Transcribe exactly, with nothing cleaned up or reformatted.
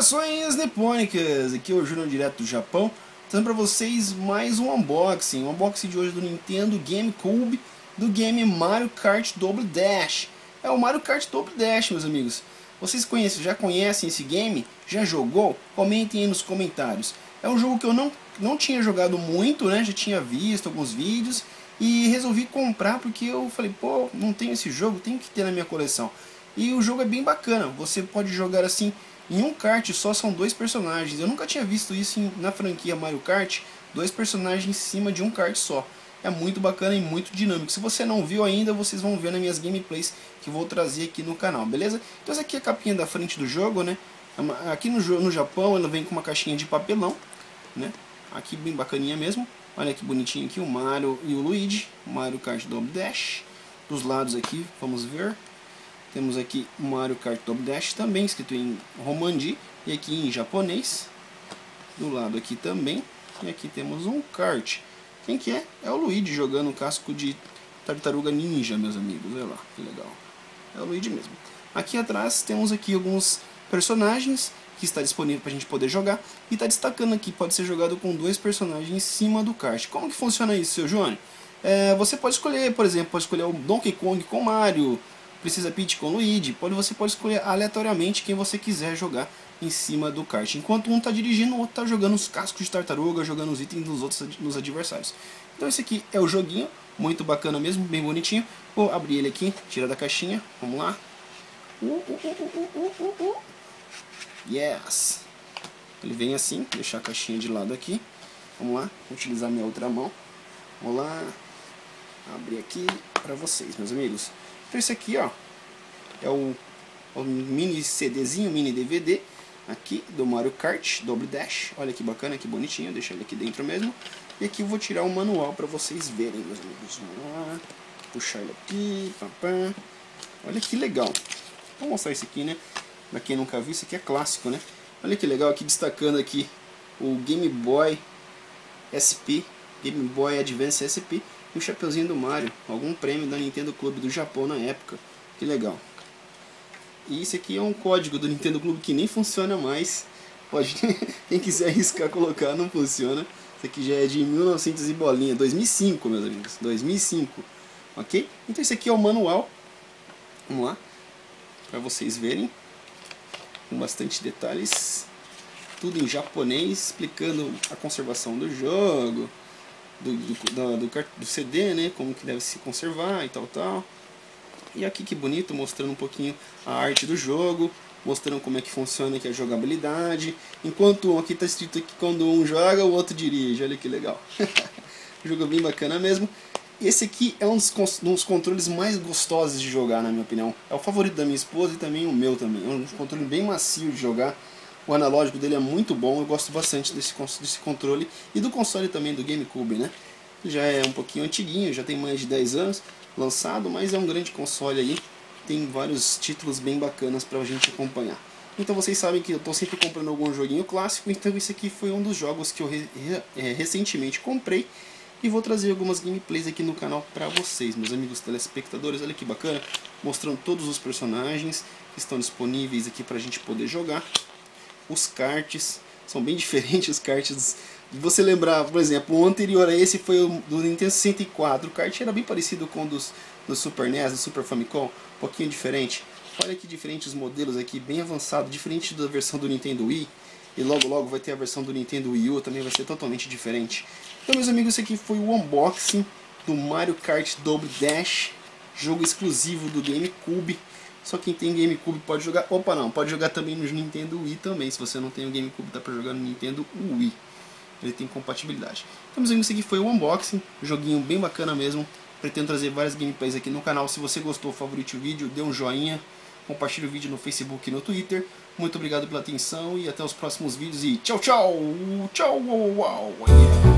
Saudações nipônicas, aqui é o Júnior direto do Japão, trazendo para vocês mais um unboxing, o unboxing de hoje do Nintendo GameCube, do game Mario Kart Double Dash. É o Mario Kart Double Dash, meus amigos. Vocês conhecem, já conhecem esse game? Já jogou? Comentem aí nos comentários. É um jogo que eu não, não tinha jogado muito, né? Já tinha visto alguns vídeos e resolvi comprar porque eu falei, pô, não tenho esse jogo, tem que ter na minha coleção. E o jogo é bem bacana, você pode jogar assim em um kart só, são dois personagens. Eu nunca tinha visto isso em, na franquia Mario Kart, dois personagens em cima de um kart só. É muito bacana e muito dinâmico. Se você não viu ainda, vocês vão ver nas minhas gameplays que vou trazer aqui no canal, beleza? Então essa aqui é a capinha da frente do jogo, né? Aqui no, no Japão ela vem com uma caixinha de papelão, né? Aqui bem bacaninha mesmo. Olha que bonitinho aqui o Mario e o Luigi, Mario Kart Double Dash. Dos lados aqui, vamos ver. Temos aqui o Mario Kart Double Dash também, escrito em Romandi e aqui em japonês. Do lado aqui também. E aqui temos um kart. Quem que é? É o Luigi jogando um casco de tartaruga ninja, meus amigos. Olha lá, que legal. É o Luigi mesmo. Aqui atrás temos aqui alguns personagens que está disponível para a gente poder jogar. E está destacando aqui, pode ser jogado com dois personagens em cima do kart. Como que funciona isso, seu Júnior? É, você pode escolher, por exemplo, pode escolher o Donkey Kong com Mario, Precisa Peach com Luigi, pode, você pode escolher aleatoriamente quem você quiser jogar em cima do kart. Enquanto um está dirigindo, o outro está jogando os cascos de tartaruga, jogando os itens dos outros nos adversários. Então esse aqui é o joguinho, muito bacana mesmo, bem bonitinho. Vou abrir ele aqui, tirar da caixinha, vamos lá. Uh, uh, uh, uh, uh, uh, uh. Yes! Ele vem assim, deixar a caixinha de lado aqui. Vamos lá, vou utilizar minha outra mão. Vamos lá, abrir aqui para vocês, meus amigos. Então esse aqui, ó, é o, o mini CDzinho, mini D V D aqui do Mario Kart Double Dash. Olha que bacana, que bonitinho, deixa ele aqui dentro mesmo. E aqui eu vou tirar o manual para vocês verem, meus amigos. Vamos lá, puxar ele aqui, pam, pam. Olha que legal. Vou mostrar esse aqui, né? Pra quem nunca viu, isso aqui é clássico, né? Olha que legal, aqui destacando aqui o Game Boy S P, Game Boy Advance S P. E o chapeuzinho do Mario, algum prêmio da Nintendo Clube do Japão na época. Que legal. E isso aqui é um código do Nintendo Clube que nem funciona mais. Pode, quem quiser arriscar colocar, não funciona. Isso aqui já é de mil e novecentos e bolinha, dois mil e cinco, meus amigos, dois mil e cinco. Ok? Então esse aqui é o manual. Vamos lá, para vocês verem, com bastante detalhes. Tudo em japonês, explicando a conservação do jogo. Do, do, do, do C D, né, como que deve se conservar e tal, tal. E aqui que bonito, mostrando um pouquinho a arte do jogo, mostrando como é que funciona aqui a jogabilidade. Enquanto aqui está escrito que quando um joga, o outro dirige, olha que legal. Jogo bem bacana mesmo. Esse aqui é um dos, um dos controles mais gostosos de jogar, na minha opinião. É o favorito da minha esposa e também o meu também. É um controle bem macio de jogar. O analógico dele é muito bom, eu gosto bastante desse, desse controle e do console também do GameCube, né? Já é um pouquinho antiguinho, já tem mais de dez anos lançado, mas é um grande console aí, tem vários títulos bem bacanas pra gente acompanhar. Então vocês sabem que eu tô sempre comprando algum joguinho clássico, então esse aqui foi um dos jogos que eu re, re, é, recentemente comprei e vou trazer algumas gameplays aqui no canal pra vocês, meus amigos telespectadores. Olha que bacana, mostrando todos os personagens que estão disponíveis aqui pra gente poder jogar. Os karts são bem diferentes, os karts. Você lembrar, por exemplo, o anterior a esse foi o do Nintendo sessenta e quatro. O kart era bem parecido com o dos, do Super N E S, do Super Famicom, um pouquinho diferente. Olha que diferente os modelos aqui, bem avançado, diferente da versão do Nintendo Wii. E logo logo vai ter a versão do Nintendo Wii U, também vai ser totalmente diferente. Então, meus amigos, esse aqui foi o unboxing do Mario Kart Double Dash, jogo exclusivo do GameCube. Só quem tem GameCube pode jogar. Opa, não, pode jogar também no Nintendo Wii também. Se você não tem o GameCube, dá pra jogar no Nintendo Wii. Ele tem compatibilidade. Então, meus amigos, esse aqui foi o unboxing. Joguinho bem bacana mesmo. Pretendo trazer várias gameplays aqui no canal. Se você gostou, favorite o vídeo, dê um joinha. Compartilhe o vídeo no Facebook e no Twitter. Muito obrigado pela atenção e até os próximos vídeos. E tchau, tchau! Tchau! Uau, uau, yeah.